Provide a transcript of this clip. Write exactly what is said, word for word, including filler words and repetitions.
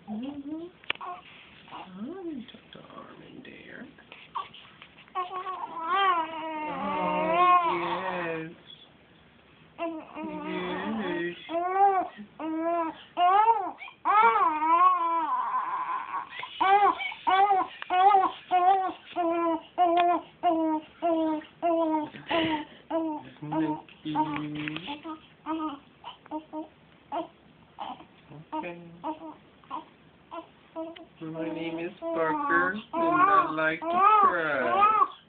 Mm-hmm. Oh, you took the arm in there. Oh, yes. Yes. Okay. My name is Parker, and I like to cry.